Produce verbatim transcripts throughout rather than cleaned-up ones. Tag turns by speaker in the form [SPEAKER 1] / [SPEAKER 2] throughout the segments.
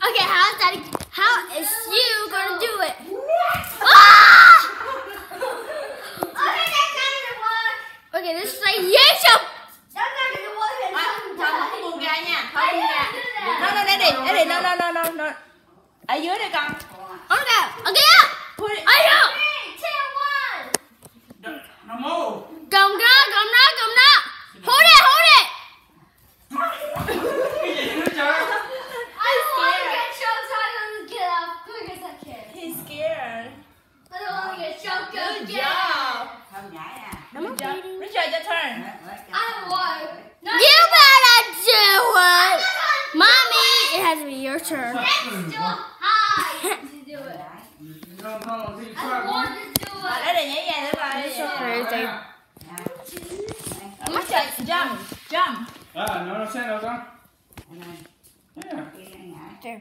[SPEAKER 1] Okay, how is Daddy? How is you gonna do it? Ah! Okay, that's not gonna work. Okay, this is like yes. That's not gonna work.
[SPEAKER 2] Thôi không buông ra nha, thôi buông ra. No, no, Daddy, Daddy, no, no, no, no, no. Ở dưới đây con.
[SPEAKER 1] Okay, okay, yeah. Are you? Three, two, one.
[SPEAKER 3] Nó move.
[SPEAKER 1] Cầm ra, cầm ra, cầm ra. Hold it, hold it.
[SPEAKER 3] Cái gì nữa trời?
[SPEAKER 1] I don't want to get choked, so I'm gonna get out quick as I can.
[SPEAKER 2] He's scared.
[SPEAKER 1] I don't want to get choked
[SPEAKER 2] Good
[SPEAKER 1] again.
[SPEAKER 2] job.
[SPEAKER 4] Không nhảy à.
[SPEAKER 2] Good job. Richard, your turn.
[SPEAKER 1] I don't want to. You better do it. Mommy, it has to be your turn. It's too high to do it.
[SPEAKER 3] No, no, see,
[SPEAKER 1] I don't want to do
[SPEAKER 2] Ở
[SPEAKER 1] it.
[SPEAKER 2] đây để nhảy ra để coi.
[SPEAKER 1] It's so crazy.
[SPEAKER 2] Richard, jump, jump.
[SPEAKER 3] À, nó nó sẽ đâu con? Yeah.
[SPEAKER 1] There.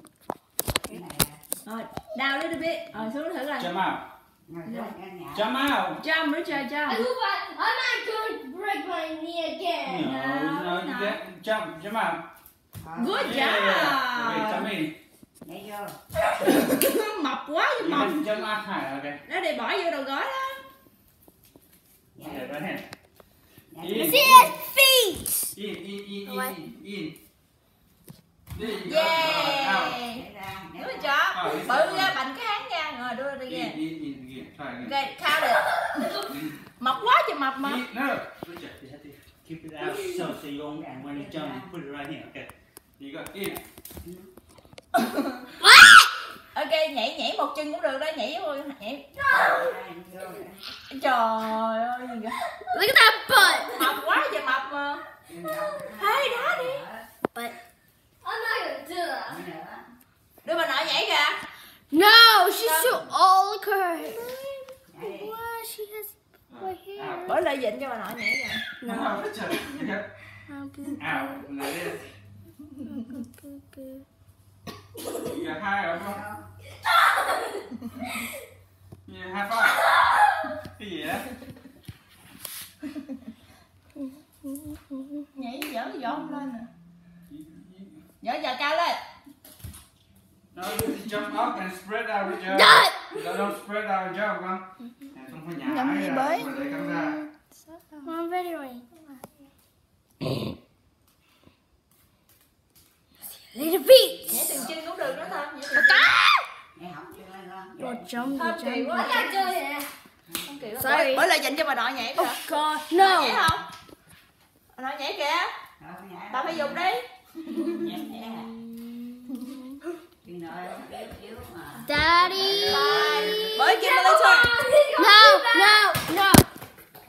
[SPEAKER 2] Rồi, down a little bit. Rồi xuống thử coi.
[SPEAKER 3] Jump out. Jump out.
[SPEAKER 2] Jump, Richard,
[SPEAKER 1] I
[SPEAKER 2] jump.
[SPEAKER 1] hope I, I'm not going to break my knee again.
[SPEAKER 3] No, no, you get jump, jump out.
[SPEAKER 2] Good
[SPEAKER 3] Yeah, yeah. Okay,
[SPEAKER 2] job.
[SPEAKER 3] come in.
[SPEAKER 4] Nhảy vô.
[SPEAKER 2] Mập quá vậy
[SPEAKER 3] You
[SPEAKER 2] mập.
[SPEAKER 3] can jump out high, okay.
[SPEAKER 2] Nó để bỏ vô đầu gối đó.
[SPEAKER 3] Okay, right hand.
[SPEAKER 4] Nhảy.
[SPEAKER 1] See his feet.
[SPEAKER 3] In, in, in,
[SPEAKER 1] What?
[SPEAKER 3] in, in. There you go. Out.
[SPEAKER 2] Yeah.
[SPEAKER 4] Nhảy ra. Nhảy
[SPEAKER 2] Good
[SPEAKER 4] ra.
[SPEAKER 2] job. Bự ra bành cái háng ra. Rồi đưa đi
[SPEAKER 3] In,
[SPEAKER 2] ra.
[SPEAKER 3] in, in again. Try again.
[SPEAKER 2] Ok, count it. Mập quá trời mập mà.
[SPEAKER 3] In, no. Richard, you have to keep it out so so you won't, and when you jump, you put it right here. Okay. You go in.
[SPEAKER 1] What?
[SPEAKER 2] Ok, nhảy nhảy một chân cũng được đó, nhảy vô nhảy.
[SPEAKER 4] Vô.
[SPEAKER 2] Trời ơi gì vậy?
[SPEAKER 1] Look at that butt.
[SPEAKER 2] Mập quá trời mập mà. Hey, đá đi.
[SPEAKER 1] But I'm not gonna do that.
[SPEAKER 2] Đưa bà nội nhảy kìa.
[SPEAKER 1] No, she's too old. Look at her. What? She has white hair.
[SPEAKER 2] Bỏ lại dịnh cho bà nội nhảy kìa.
[SPEAKER 3] No, Richard. You got
[SPEAKER 1] Oh, boo,
[SPEAKER 3] out like this.
[SPEAKER 1] boo, boo, boo.
[SPEAKER 3] You got high or không? Yeah, high five. Cái gì đó?
[SPEAKER 2] Nhảy dở dở không lên nè. Dở giờ cao lên.
[SPEAKER 3] No, you jump up and spread out, Richard.
[SPEAKER 1] Done.
[SPEAKER 3] No, don't spread out and jump, con. Nè, không phải nhả
[SPEAKER 2] Nhắm gì
[SPEAKER 3] ra,
[SPEAKER 2] bới.
[SPEAKER 3] mà để cắm ra.
[SPEAKER 1] I'm ready, ready. Little feet.
[SPEAKER 2] Nhảy từng chân cũng được đó thôi. Nhảy từng
[SPEAKER 4] Nhảy hỏng chưa lên con.
[SPEAKER 1] Don't jump,
[SPEAKER 2] Thôi
[SPEAKER 1] don't
[SPEAKER 2] kỳ
[SPEAKER 1] jump.
[SPEAKER 2] quá.
[SPEAKER 1] I'm not doing it.
[SPEAKER 2] Không kiểu.
[SPEAKER 1] Sorry.
[SPEAKER 2] Bỏ lại dịnh cho bà nội nhảy kìa.
[SPEAKER 1] Oh God,
[SPEAKER 2] Nhảy
[SPEAKER 1] no.
[SPEAKER 2] không? Bà nội nhảy kìa.
[SPEAKER 4] Rồi, không nhảy.
[SPEAKER 2] Bà phải dùng đi.
[SPEAKER 4] Nhảy, nhảy à. Khi nội yếu yếu mà.
[SPEAKER 1] Daddy.
[SPEAKER 2] Bới Kimberly thôi.